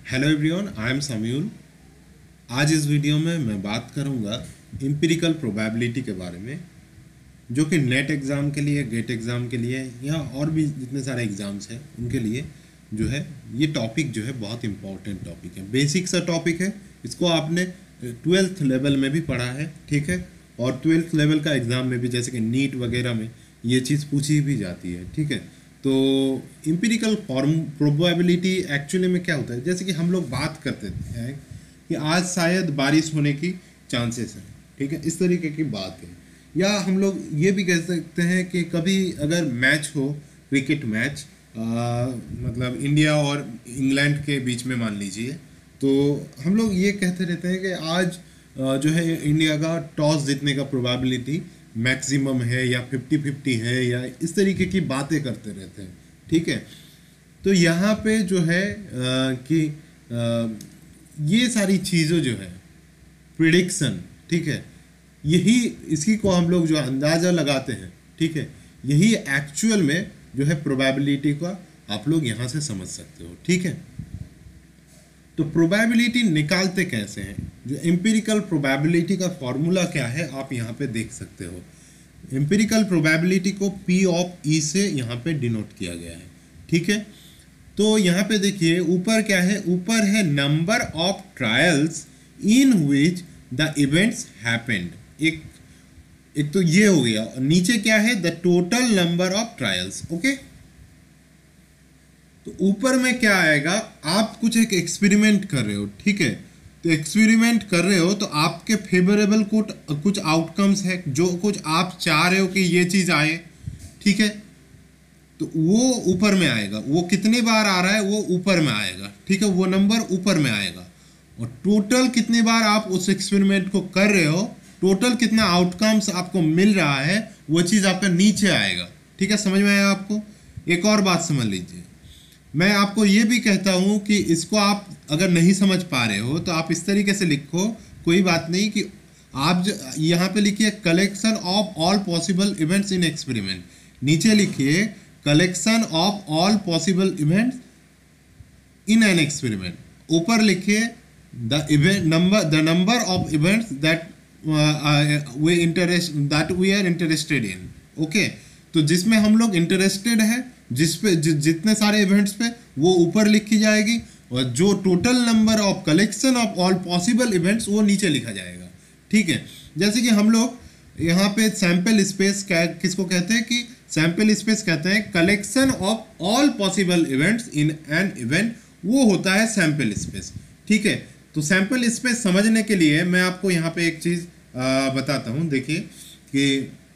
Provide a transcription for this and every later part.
Hello everyone, I am Samuel. आज इस video में मैं बात करूंगा एम्पिरिकल प्रोबेबिलिटी के बारे में, जो कि नेट एग्ज़ाम के लिए, गेट एग्ज़ाम के लिए या और भी जितने सारे एग्ज़ाम्स हैं उनके लिए जो है ये टॉपिक जो है बहुत इम्पॉर्टेंट टॉपिक है। बेसिक सा टॉपिक है, इसको आपने 12th लेवल में भी पढ़ा है, ठीक है। और 12th लेवल का एग्ज़ाम में भी, जैसे कि नीट वगैरह में ये चीज़ पूछी भी जाती है, ठीक है। तो एम्पिरिकल फॉर्म प्रोबेबिलिटी एक्चुअली में क्या होता है, जैसे कि हम लोग बात करते हैं कि आज शायद बारिश होने की चांसेस है, ठीक है, इस तरीके की बात है। या हम लोग ये भी कह सकते हैं कि कभी अगर मैच हो, क्रिकेट मैच, मतलब इंडिया और इंग्लैंड के बीच में मान लीजिए, तो हम लोग ये कहते रहते हैं कि आज जो है इंडिया का टॉस जीतने का प्रोबेबिलिटी मैक्सिमम है या 50-50 है, या इस तरीके की बातें करते रहते हैं, ठीक है। तो यहाँ पे जो है कि ये सारी चीज़ें जो है प्रिडिक्शन, ठीक है, यही इसी को हम लोग जो अंदाज़ा लगाते हैं, ठीक है, यही एक्चुअल में जो है प्रोबेबिलिटी का आप लोग यहाँ से समझ सकते हो, ठीक है। तो प्रोबेबिलिटी निकालते कैसे हैं, जो एम्पिरिकल प्रोबेबिलिटी का फॉर्मूला क्या है आप यहाँ पे देख सकते हो। एम्पिरिकल प्रोबेबिलिटी को P ऑफ E से यहाँ पे डिनोट किया गया है, ठीक है। तो यहाँ पे देखिए ऊपर क्या है, ऊपर है number of trials in which the events happened, एक तो ये हो गया। नीचे क्या है, the total number of trials, okay. तो ऊपर में क्या आएगा, आप कुछ एक एक्सपेरिमेंट कर रहे हो, ठीक है। तो एक्सपेरिमेंट कर रहे हो तो आपके फेवरेबल कुछ आउटकम्स है, जो कुछ आप चाह रहे हो कि ये चीज़ आए, ठीक है। तो वो ऊपर में आएगा, वो कितनी बार आ रहा है वो ऊपर में आएगा, ठीक है, वो नंबर ऊपर में आएगा। और टोटल कितनी बार आप उस एक्सपेरिमेंट को कर रहे हो, टोटल कितना आउटकम्स आपको मिल रहा है, वो चीज़ आपका नीचे आएगा, ठीक है। समझ में आया आपको। एक और बात समझ लीजिए, मैं आपको ये भी कहता हूँ कि इसको आप अगर नहीं समझ पा रहे हो तो आप इस तरीके से लिखो, कोई बात नहीं, कि आप यहाँ पे लिखिए collection of all possible events in experiment, नीचे लिखिए collection of all possible events in an experiment, ऊपर लिखिए the number of events that we are interested in, okay. तो जिसमें हम लोग इंटरेस्टेड है, जितने सारे इवेंट्स पे, वो ऊपर लिखी जाएगी, और जो total number of collection of all possible events वो नीचे लिखा जाएगा, ठीक है। जैसे कि हम लोग यहाँ पे सैंपल स्पेस किसको कहते हैं, कि सैंपल स्पेस कहते हैं collection of all possible events in an event, वो होता है सैंपल स्पेस, ठीक है। तो सैंपल स्पेस समझने के लिए मैं आपको यहाँ पे एक चीज़ बताता हूँ। देखिए कि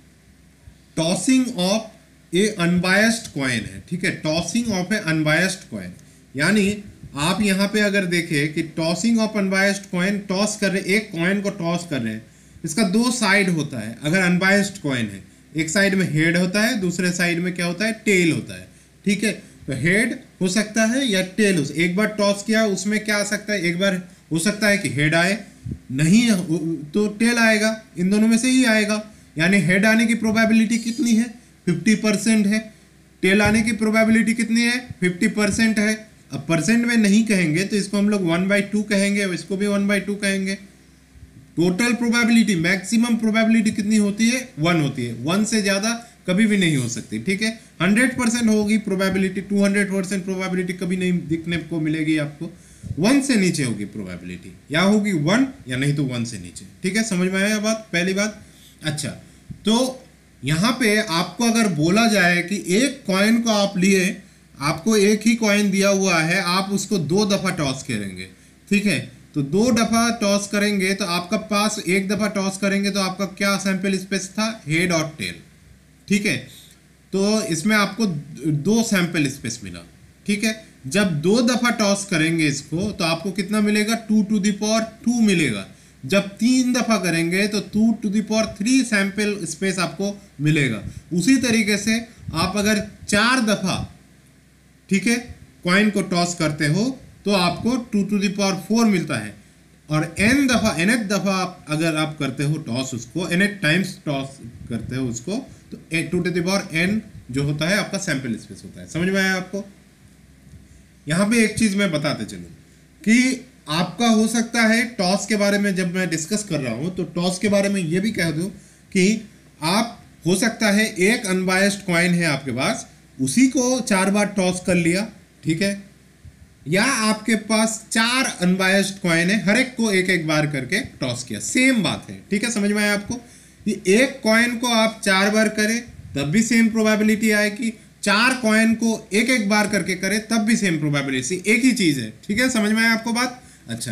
tossing of a unbiased coin है, ठीक है, tossing of a unbiased coin, यानी आप यहाँ पे अगर देखें कि tossing of unbiased coin, toss कर रहे, एक कॉइन को टॉस कर रहे हैं, इसका दो साइड होता है। अगर अनबायस्ड कॉइन है, एक साइड में हेड होता है, दूसरे साइड में क्या होता है, टेल होता है, ठीक है। तो हेड हो सकता है या टेल हो, एक बार टॉस किया उसमें क्या आ सकता है, एक बार हो सकता है कि हेड आए, नहीं तो टेल आएगा, इन दोनों में से ही आएगा। यानी हेड आने की प्रोबेबिलिटी कितनी है, 50% है। टेल आने की प्रोबेबिलिटी कितनी है, 50% है। अब परसेंट में नहीं कहेंगे तो इसको हम लोग 1/2 कहेंगे, इसको भी 1/2 कहेंगे। टोटल प्रोबेबिलिटी, मैक्सिमम प्रोबेबिलिटी कितनी होती है, 1 होती है, 1 से ज़्यादा कभी भी नहीं हो सकती, ठीक है। 100% होगी प्रोबेबिलिटी, 200% प्रोबेबिलिटी कभी नहीं दिखने को मिलेगी आपको। 1 से नीचे होगी प्रोबेबिलिटी, या होगी 1 या नहीं तो 1 से नीचे, ठीक है। समझ में आया बात, पहली बात। अच्छा, तो यहाँ पे आपको अगर बोला जाए कि एक कॉइन को आप लिए, आपको एक ही कॉइन दिया हुआ है, आप उसको 2 दफ़ा टॉस करेंगे, ठीक है। तो 2 दफ़ा टॉस करेंगे तो आपका पास, एक दफ़ा टॉस करेंगे तो आपका क्या सैंपल स्पेस था, हेड और टेल, ठीक है। तो इसमें आपको 2 सैंपल स्पेस मिला, ठीक है। जब 2 दफ़ा टॉस करेंगे इसको तो आपको कितना मिलेगा, 2 मिलेगा। जब 3 दफ़ा करेंगे तो 2 सैंपल स्पेस आपको मिलेगा। उसी तरीके से आप अगर 4 दफ़ा, ठीक है, कॉइन को टॉस करते हो तो आपको 2 मिलता है। और nth दफ़ा अगर आप करते हो टॉस, उसको nth टाइम्स टॉस करते हो उसको, तो 2n जो होता है आपका सैंपल स्पेस होता है। समझ में आया आपको। यहाँ पे एक चीज़ मैं बताते चलूँ कि आपका हो सकता है टॉस के बारे में जब मैं डिस्कस कर रहा हूं तो टॉस के बारे में ये भी कह दूं कि आप हो सकता है एक अनबायस्ड कॉइन है आपके पास, उसी को 4 बार टॉस कर लिया, ठीक है, या आपके पास 4 अनबायस्ड कॉइन है, हर एक को एक एक बार करके टॉस किया, सेम बात है, ठीक है, समझ में आया आपको। ये एक कॉइन को आप 4 बार करें तब भी सेम प्रोबेबिलिटी आएगी, 4 कॉइन को एक एक बार करके करें तब भी सेम प्रोबेबिलिटी, एक ही चीज है, ठीक है, समझ में आया आपको बात। अच्छा,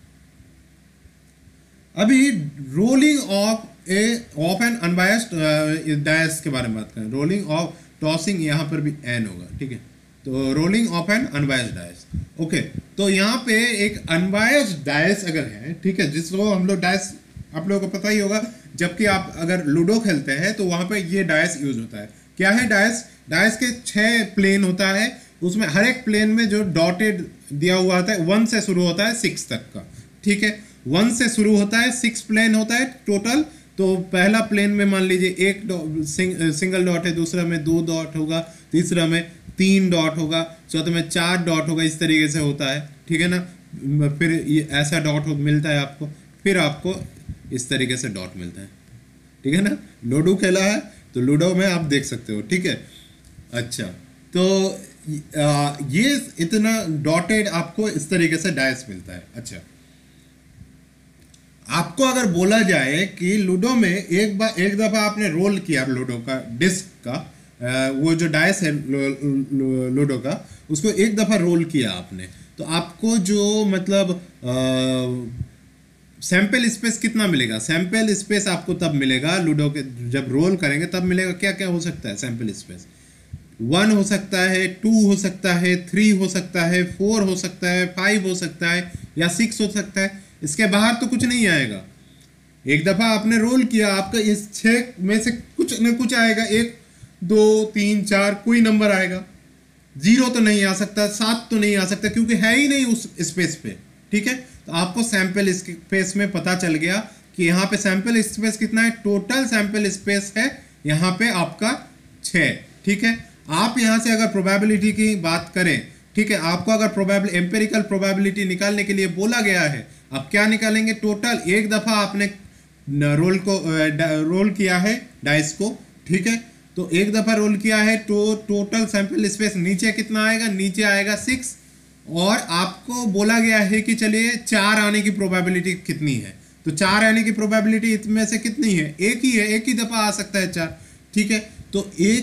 अभी rolling of an unbiased dice के बारे में बात करें। रोलिंग ऑफ टॉसिंग, यहां पर भी एन होगा, ठीक है, तो rolling of an unbiased dice, okay. तो यहाँ पे एक अनबायस्ड डायस अगर है, ठीक है, जिसको हम लोग डायस, आप लोगों को पता ही होगा, जबकि आप अगर लूडो खेलते हैं तो वहां पे ये डायस यूज होता है। क्या है डायस? डायस के 6 प्लेन होता है, उसमें हर एक प्लेन में जो डॉटेड दिया हुआ होता है 1 से शुरू होता है 6 तक का, ठीक है, 1 से शुरू होता है, 6 प्लेन होता है टोटल। तो पहला प्लेन में मान लीजिए एक सिंगल डॉट है, दूसरा में 2 डॉट होगा, तीसरा में 3 डॉट होगा, चौथे में 4 डॉट होगा, इस तरीके से होता है, ठीक है ना। फिर ये ऐसा डॉट मिलता है आपको, फिर आपको इस तरीके से डॉट मिलता है, ठीक है ना। लूडो खेला है तो लूडो में आप देख सकते हो, ठीक है। अच्छा, तो ये इतना डॉटेड आपको इस तरीके से डायस मिलता है। अच्छा, आपको अगर बोला जाए कि लूडो में एक दफा आपने रोल किया लूडो का डिस्क का, वो जो डायस है लूडो का, उसको एक दफा रोल किया आपने, तो आपको जो मतलब सैंपल स्पेस कितना मिलेगा? सैंपल स्पेस आपको तब मिलेगा लूडो के जब रोल करेंगे तब मिलेगा। क्या क्या हो सकता है सैंपल स्पेस? 1 हो सकता है, 2 हो सकता है, 3 हो सकता है, 4 हो सकता है, 5 हो सकता है, या 6 हो सकता है। इसके बाहर तो कुछ नहीं आएगा। एक दफा आपने रोल किया, आपका इस 6 में से कुछ न कुछ आएगा, 1 2 3 4 कोई नंबर आएगा। 0 तो नहीं आ सकता, 7 तो नहीं आ सकता, क्योंकि है ही नहीं उस स्पेस पे, ठीक है। तो आपको सैंपल स्पेस में पता चल गया कि यहाँ पे सैंपल स्पेस कितना है, टोटल सैंपल स्पेस है यहाँ पे आपका 6, ठीक है। आप यहाँ से अगर प्रोबेबिलिटी की बात करें, ठीक है, आपको अगर एम्पेरिकल प्रोबेबिलिटी निकालने के लिए बोला गया है, आप क्या निकालेंगे? टोटल एक दफा आपने रोल किया है डाइस को, ठीक है, तो एक दफा रोल किया है, तो टोटल सैंपल स्पेस नीचे कितना आएगा? नीचे आएगा 6, और आपको बोला गया है कि चलिए 4 आने की प्रोबेबिलिटी कितनी है, तो 4 आने की प्रोबेबिलिटी इसमें से कितनी है? एक ही है, एक ही दफा आ सकता है 4, ठीक है। तो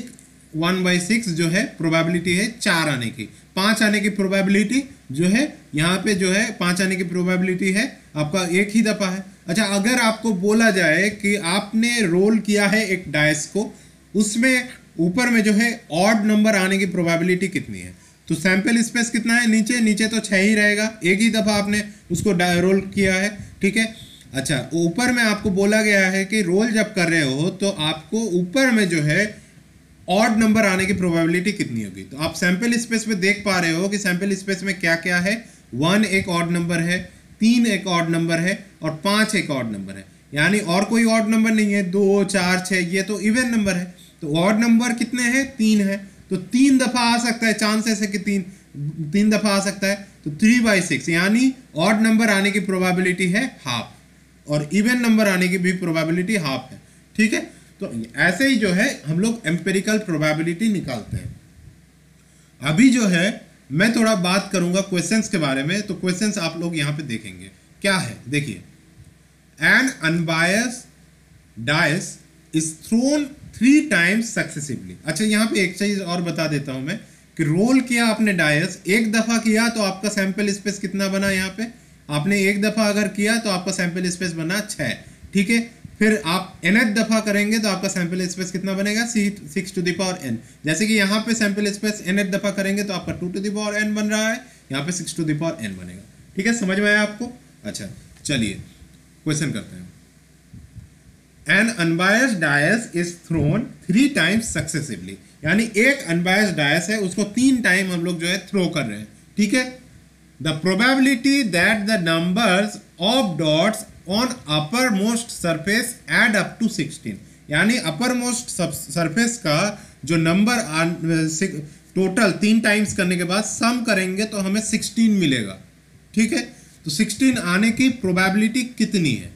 1/6 जो है प्रोबेबिलिटी है 4 आने की। 5 आने की प्रोबेबिलिटी जो है यहाँ पे जो है 5 आने की प्रोबेबिलिटी है आपका एक ही दफा है। अच्छा, अगर आपको बोला जाए कि आपने रोल किया है एक डाइस को, उसमें ऊपर में जो है ऑड नंबर आने की प्रोबेबिलिटी कितनी है, तो सैंपल स्पेस कितना है? नीचे तो 6 ही रहेगा, एक ही दफा आपने उसको रोल किया है, ठीक है। अच्छा, ऊपर में आपको बोला गया है कि रोल जब कर रहे हो तो आपको ऊपर में जो है ऑड नंबर आने की प्रोबेबिलिटी कितनी होगी। तो आप सैंपल स्पेस में देख पा रहे हो कि सैंपल स्पेस में क्या क्या है। 1 एक ऑड नंबर है, 3 एक ऑड नंबर है, और 5 एक ऑड नंबर है, यानी और कोई ऑड नंबर नहीं है। 2 4 6 ये तो इवन नंबर है। तो ऑड नंबर कितने हैं? 3 है, तो 3 दफा आ सकता है, चांसेस है कि 3 दफा आ सकता है, तो 3/6, यानी ऑड नंबर आने की प्रोबेबिलिटी है हाफ, और इवन नंबर आने की भी प्रोबेबिलिटी हाफ है, ठीक है। तो ऐसे ही जो है हम लोग एम्पेरिकल प्रोबेबिलिटी निकालते हैं। अभी जो है मैं थोड़ा बात करूंगा क्वेश्चंस के बारे में, तो क्वेश्चंस आप लोग यहां पे देखेंगे क्या है। देखिए, an unbiased dice is thrown 3 times successively. अच्छा, यहाँ पे एक चीज और बता देता हूं मैं कि रोल किया आपने डाइस, एक दफा किया तो आपका सैंपल स्पेस कितना बना? यहाँ पे आपने एक दफा अगर किया तो आपका सैंपल स्पेस बना 6, ठीक है। फिर आप nth दफा करेंगे तो आपका सैंपल स्पेस कितना बनेगा? 6 to the power n। जैसे कि यहाँ पे सैंपल स्पेस nth दफा करेंगे तो आपका 2 to the power n बन रहा है, यहाँ पे 6 to the power n बनेगा, ठीक है। समझ में आया आपको? अच्छा, चलिए क्वेश्चन करते हैं। An unbiased dice is thrown 3 times successively, यानी एक अनबायस्ड डायस है, उसको 3 टाइम हम लोग जो है थ्रो कर रहे हैं, ठीक है। The probability that the numbers of dots on uppermost surface add up to 16, यानी uppermost surface का जो नंबर टोटल 3 टाइम्स करने के बाद सम करेंगे तो हमें 16 मिलेगा, ठीक है, तो 16 आने की प्रोबेबिलिटी कितनी है?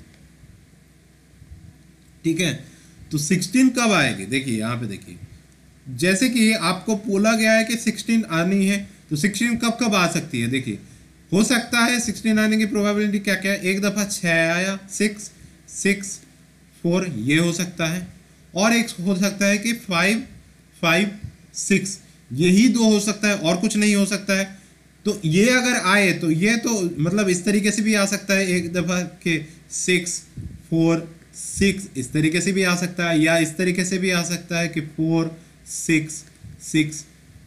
ठीक है, तो 16 कब आएगी? देखिए यहाँ पे देखिए, जैसे कि आपको बोला गया है कि 16 आनी है, तो 16 कब कब आ सकती है? देखिए हो सकता है 16 आने की प्रोबेबिलिटी क्या क्या है? एक दफ़ा 6 आया, 6 6 4, ये हो सकता है, और एक हो सकता है कि 5 5 6, यही दो हो सकता है और कुछ नहीं हो सकता है। तो ये अगर आए तो ये तो मतलब इस तरीके से भी आ सकता है एक दफ़ा के 6 4 6, इस तरीके से भी आ सकता है, या इस तरीके से भी आ सकता है कि 4 6 6।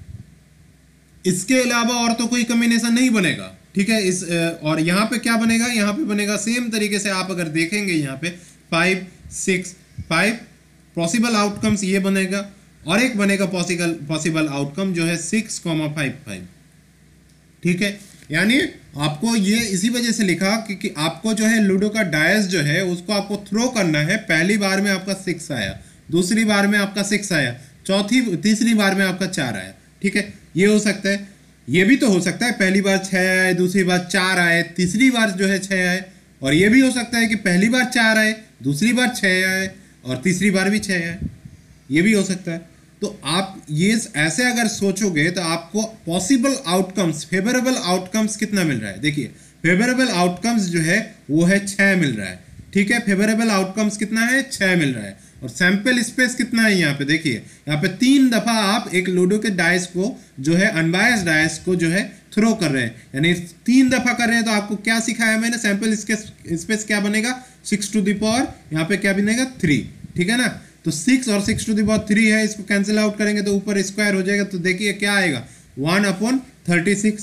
इसके अलावा और तो कोई कॉम्बिनेशन नहीं बनेगा, ठीक है। इस और यहाँ पे क्या बनेगा? यहाँ पे बनेगा सेम तरीके से, आप अगर देखेंगे यहाँ पे 5 6 5 पॉसिबल आउटकम्स ये बनेगा, और एक बनेगा पॉसिबल आउटकम जो है 6 5 5, ठीक है। यानी आपको ये इसी वजह से लिखा क्योंकि आपको जो है लूडो का डायस जो है उसको आपको थ्रो करना है। पहली बार में आपका 6 आया, दूसरी बार में आपका 6 आया, तीसरी बार में आपका 4 आया, ठीक है। ये हो सकता है, ये भी तो हो सकता है पहली बार 6 आए, दूसरी बार 4 आए, तीसरी बार जो है 6 आए, और ये भी हो सकता है कि पहली बार 4 आए, दूसरी बार 6 आए और तीसरी बार भी 6 आए, ये भी हो सकता है। तो आप ये ऐसे अगर सोचोगे तो आपको पॉसिबल आउटकम्स, फेवरेबल आउटकम्स कितना मिल रहा है? देखिए फेवरेबल आउटकम्स जो है वो है 6 मिल रहा है, ठीक है। फेवरेबल आउटकम्स कितना है? 6 मिल रहा है। और सैंपल स्पेस कितना है यहाँ पे? देखिए यहाँ पे 3 दफा आप एक लूडो के डाइस को जो है अनबायस्ड डाइस को जो है थ्रो कर रहे हैं, यानी 3 दफा कर रहे हैं। तो आपको क्या सिखाया मैंने? सैंपल स्पेस क्या बनेगा? 6 टू द पावर यहाँ पे क्या बनेगा? 3, ठीक है ना। तो 6 और 6 टू द पावर 3 है, इसको कैंसिल आउट करेंगे तो ऊपर स्क्वायर हो जाएगा, तो देखिए क्या आएगा? 1/36।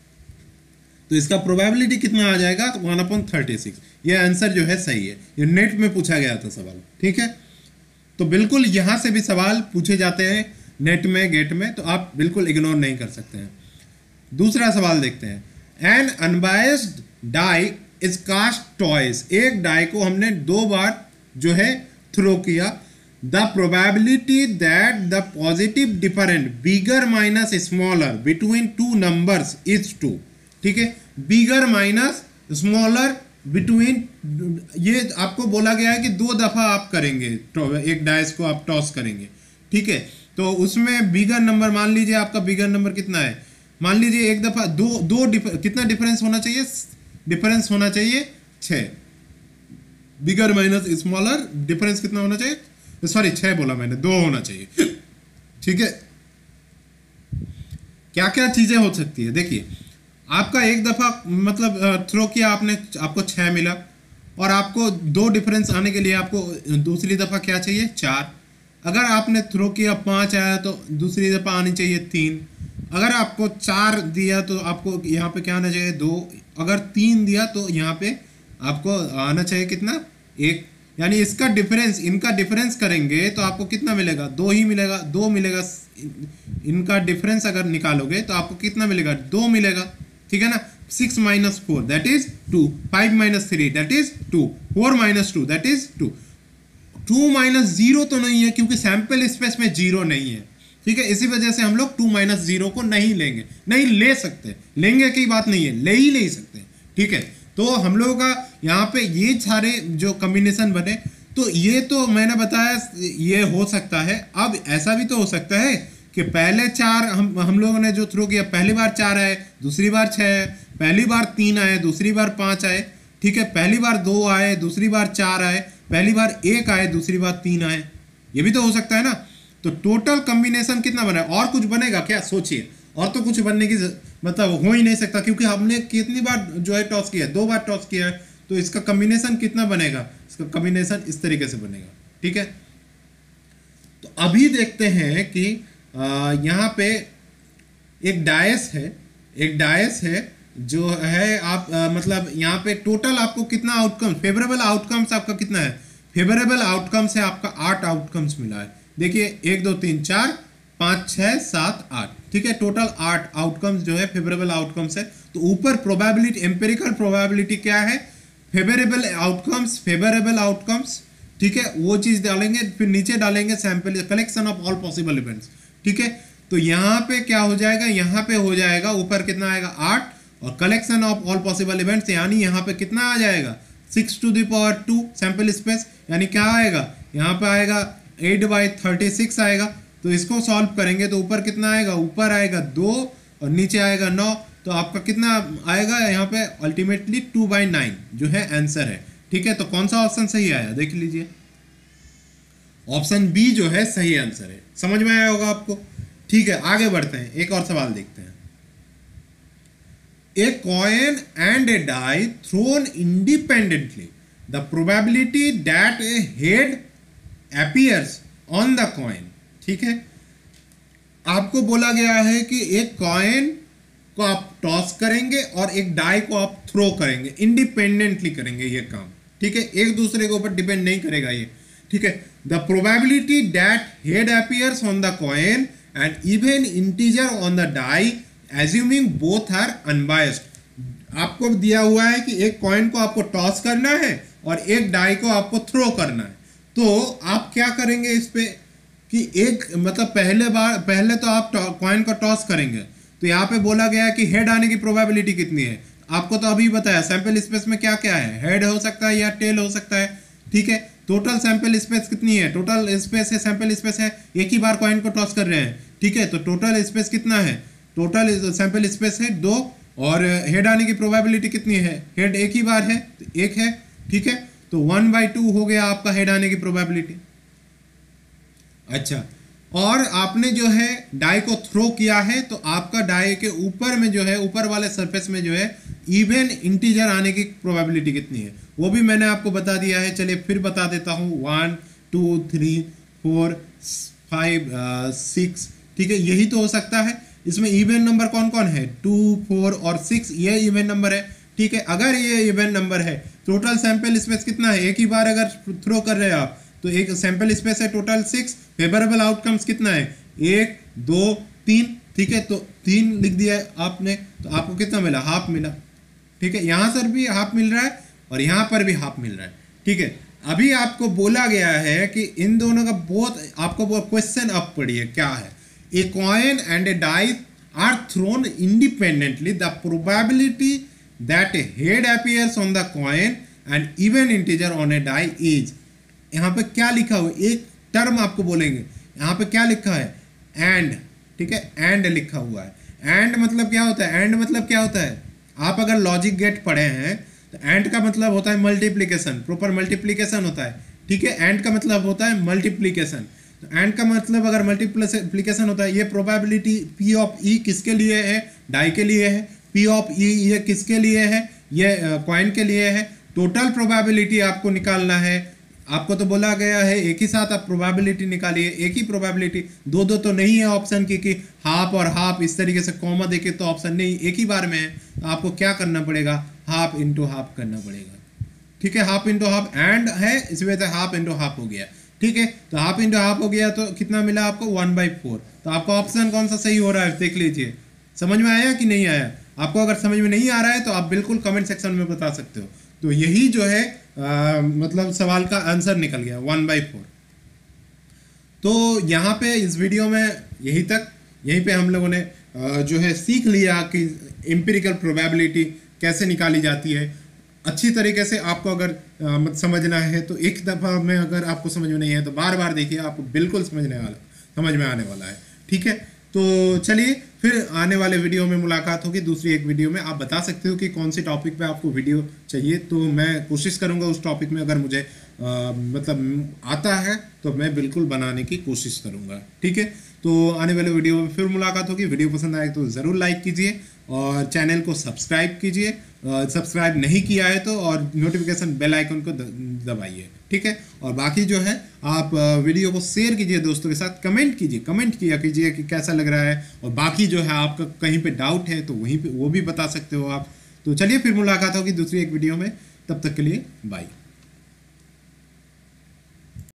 तो इसका प्रोबेबिलिटी कितना आ जाएगा? तो 1/36। ये आंसर जो है सही है, ये नेट में पूछा गया था सवाल, ठीक है। तो बिल्कुल यहाँ से भी सवाल पूछे जाते हैं नेट में, गेट में, तो आप बिल्कुल इग्नोर नहीं कर सकते हैं। दूसरा सवाल देखते हैं। An unbiased die is cast twice, एक डाई को हमने 2 बार जो है थ्रो किया। The probability that the positive different bigger minus smaller between 2 numbers is 2, ठीक है। बिगर माइनस स्मॉलर बिटवीन, ये आपको बोला गया है कि 2 दफा आप करेंगे, एक डाइस को आप टॉस करेंगे, ठीक है। तो उसमें बिगर नंबर, मान लीजिए आपका बिगर नंबर कितना है? मान लीजिए एक दफा कितना डिफरेंस होना चाहिए? डिफरेंस होना चाहिए 6। बिगर माइनस स्मॉलर डिफरेंस कितना होना चाहिए? सॉरी 6 बोला मैंने, 2 होना चाहिए, ठीक है। क्या क्या चीजें हो सकती है? देखिए आपका एक दफा मतलब थ्रो किया आपने, आपको 6 मिला, और आपको 2 डिफरेंस आने के लिए आपको दूसरी दफा क्या चाहिए? 4। अगर आपने थ्रो किया 5 आया तो दूसरी दफा आनी चाहिए 3। अगर आपको 4 दिया तो आपको यहाँ पे क्या आना चाहिए? 2। अगर 3 दिया तो यहाँ पे आपको आना चाहिए कितना? 1। यानी इसका डिफरेंस, इनका डिफरेंस करेंगे तो आपको कितना मिलेगा? 2 ही मिलेगा, 2 मिलेगा। इनका डिफरेंस अगर निकालोगे तो आपको कितना मिलेगा? 2 मिलेगा, ठीक है ना। 6 - 4 that is 2, 5 - 3 that is 2, 4 - 2 that is 2। 2 - 0 तो नहीं है क्योंकि सैंपल स्पेस में 0 नहीं है, ठीक है। इसी वजह से हम लोग 2 - 0 को नहीं लेंगे, नहीं ले सकते, लेंगे की बात नहीं है, ले ही नहीं सकते, ठीक है। तो हम लोगों का यहाँ पे ये सारे जो कॉम्बिनेशन बने, तो ये तो मैंने बताया ये हो सकता है। अब ऐसा भी तो हो सकता है कि पहले 4 हम लोगों ने जो थ्रो किया, पहली बार 4 आए, दूसरी बार 6 आए, पहली बार 3 आए, दूसरी बार 5 आए, ठीक है। पहली बार 2 आए, दूसरी बार 4 आए, पहली बार 1 आए, दूसरी बार 3 आए, ये भी तो हो सकता है ना। तो टोटल कॉम्बिनेशन कितना बना है? और कुछ बनेगा क्या? सोचिए, और तो कुछ बनने की मतलब हो ही नहीं सकता क्योंकि हमने कितनी बार जो है टॉस किया है? 2 बार टॉस किया है। तो इसका कॉम्बिनेशन कितना बनेगा? इसका कॉम्बिनेशन इस तरीके से बनेगा, ठीक है। तो अभी देखते हैं कि यहाँ पे एक डायस है जो है आप मतलब यहाँ पे टोटल आपको कितना आउटकम, फेवरेबल आउटकम्स आपका कितना है? फेवरेबल आउटकम्स है आपका 8 आउटकम्स मिला है। देखिए 1 2 3 4 5 6 7 8, ठीक है। टोटल 8 आउटकम्स जो है फेवरेबल आउटकम्स है। तो ऊपर प्रोबेबिलिटी, एम्पिरिकल प्रोबेबिलिटी क्या है? फेवरेबल आउटकम्स, ठीक है, वो चीज डालेंगे। फिर नीचे डालेंगे sample collection of all possible events, ठीक है। तो यहाँ पे क्या हो जाएगा? यहाँ पे हो जाएगा ऊपर कितना आएगा? 8, और collection of all possible events यानी यहाँ पे कितना आ जाएगा 6⁻² सैंपल स्पेस, यानी क्या आएगा यहाँ पे आएगा 8/36 आएगा। तो इसको सॉल्व करेंगे तो ऊपर कितना आएगा, ऊपर आएगा 2 और नीचे आएगा 9, तो आपका कितना आएगा यहाँ पे अल्टीमेटली 2/9 जो है आंसर है। ठीक है, तो कौन सा ऑप्शन सही आया देख लीजिए, ऑप्शन बी जो है सही आंसर है। समझ में आया होगा आपको। ठीक है, आगे बढ़ते हैं, एक और सवाल देखते हैं। A coin and a die thrown independently, the probability that a head appears on the coin। ठीक है, आपको बोला गया है कि एक कॉइन को आप टॉस करेंगे और एक डाई को आप थ्रो करेंगे, इंडिपेंडेंटली करेंगे ये काम। ठीक है, एक दूसरे के ऊपर डिपेंड नहीं करेगा ये। ठीक है, the probability that head appears on the coin and even integer on the die assuming both are unbiased. आपको दिया हुआ है कि एक कॉइन को आपको टॉस करना है और एक डाई को आपको थ्रो करना है। तो आप क्या करेंगे इस पे कि एक मतलब पहले तो आप कॉइन को टॉस करेंगे, तो यहाँ पे बोला गया है कि हेड आने की प्रोबेबिलिटी कितनी है। आपको तो अभी बताया सैंपल स्पेस में क्या क्या है, हेड हो सकता है या टेल हो सकता है। ठीक है, टोटल सैंपल स्पेस कितनी है, टोटल स्पेस है, सैंपल स्पेस है, एक ही बार कॉइन को टॉस कर रहे हैं। ठीक है, तो टोटल स्पेस कितना है, टोटल सैंपल स्पेस है 2 और हेड आने की प्रोबेबिलिटी कितनी है, हेड एक ही बार है तो 1 है। ठीक है, तो 1/2 हो गया आपका हेड आने की प्रोबेबिलिटी। अच्छा, और आपने जो है डाई को थ्रो किया है तो आपका डाई के ऊपर में जो है, ऊपर वाले सरफेस में जो है इवन इंटीजर आने की प्रोबेबिलिटी कितनी है वो भी मैंने आपको बता दिया है। चलिए फिर बता देता हूँ, 1 2 3 4 5 6। ठीक है, यही तो हो सकता है। इसमें इवन नंबर कौन कौन है, 2 4 और 6, ये इवन नंबर है। ठीक है, अगर ये इवन नंबर है, टोटल सैंपल स्पेस कितना है, एक ही बार अगर थ्रो कर रहे हैं आप तो एक सैंपल स्पेस है टोटल 6, फेवरेबल आउटकम्स कितना है 1 2 3। ठीक है, तो 3 लिख दिया आपने तो आपको कितना मिला, हाफ मिला। ठीक है, यहाँ पर भी हाफ मिल रहा है और यहाँ पर भी हाफ मिल रहा है। ठीक है, अभी आपको बोला गया है कि इन दोनों का बहुत आपको वो क्वेश्चन अब पढ़िए क्या है। A coin and a die are thrown independently. The probability that a head appears on the coin and even integer on a die is। यहाँ पे क्या लिखा हुआ है, एक टर्म आपको बोलेंगे, यहाँ पे क्या लिखा है एंड। ठीक है, एंड लिखा हुआ है। एंड मतलब क्या होता है, एंड मतलब क्या होता है, आप अगर लॉजिक गेट पढ़े हैं तो एंड का मतलब होता है मल्टीप्लीकेशन, प्रॉपर मल्टीप्लीकेशन होता है। ठीक है, एंड का मतलब होता है मल्टीप्लीकेशन। एंड का मतलब अगर मल्टीप्लिकेशन होता है, ये प्रोबेबिलिटी P ऑफ E किसके लिए है, डाई के लिए है। P ऑफ E ये किसके लिए है, ये कॉइन के लिए है। टोटल प्रोबेबिलिटी आपको निकालना है। आपको तो बोला गया है एक ही साथ आप प्रोबेबिलिटी निकालिए, एक ही प्रोबेबिलिटी, दो तो नहीं है ऑप्शन की कि हाफ और हाफ इस तरीके से कॉमा देके तो ऑप्शन नहीं, एक ही बार में है। तो आपको क्या करना पड़ेगा, हाफ इंटू हाफ करना पड़ेगा। ठीक है, हाफ इंटू हाफ एंड है, इस वजह से हाफ इंटू हाफ हो गया। ठीक है, तो हाफ इंटू हाफ हो गया तो कितना मिला आपको 1/4। तो आपका ऑप्शन कौन सा सही हो रहा है देख लीजिए। समझ में आया कि नहीं आया, आपको अगर समझ में नहीं आ रहा है तो आप बिल्कुल कमेंट सेक्शन में बता सकते हो। तो यही जो है मतलब सवाल का आंसर निकल गया 1/4। तो यहाँ पे इस वीडियो में यही तक, यहीं पे हम लोगों ने जो है सीख लिया कि एम्पिरिकल प्रोबेबिलिटी कैसे निकाली जाती है। अच्छी तरीके से आपको अगर समझना है तो एक दफ़ा में अगर आपको समझ में नहीं है तो बार बार देखिए, आपको बिल्कुल समझ में आने वाला है। ठीक है, तो चलिए फिर आने वाले वीडियो में मुलाकात होगी दूसरी एक वीडियो में। आप बता सकते हो कि कौन सी टॉपिक पे आपको वीडियो चाहिए, तो मैं कोशिश करूँगा उस टॉपिक में अगर मुझे मतलब आता है तो मैं बिल्कुल बनाने की कोशिश करूँगा। ठीक है, तो आने वाले वीडियो में फिर मुलाकात होगी। वीडियो पसंद आए तो ज़रूर लाइक कीजिए और चैनल को सब्सक्राइब कीजिए, सब्सक्राइब नहीं किया है तो, और नोटिफिकेशन बेल आइकन को दबाइए। ठीक है, और बाकी जो है आप वीडियो को शेयर कीजिए दोस्तों के साथ, कमेंट किया कीजिए कि कैसा लग रहा है, और बाकी जो है आपका कहीं पे डाउट है तो वहीं पे वो भी बता सकते हो आप। तो चलिए फिर मुलाकात होगी दूसरी एक वीडियो में, तब तक के लिए बाय।